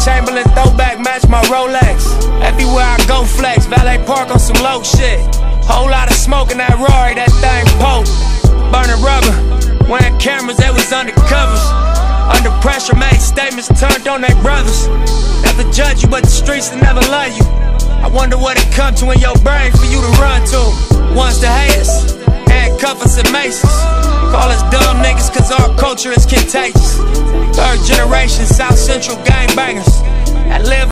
Chamberlain throwback match my Rolex. Everywhere I go flex, valet park on some low shit. Whole lot of smoke in that Rory, that thing poke. Burning rubber, wearing cameras, they was undercovers. Under pressure, made statements, turned on their brothers. Never judge you, but the streets will never love you. I wonder what it come to in your brain for you to run to. One's the haters, handcuff us and maces. Call us dumb niggas cause our culture is contagious. Third generation South Central gangbangers that live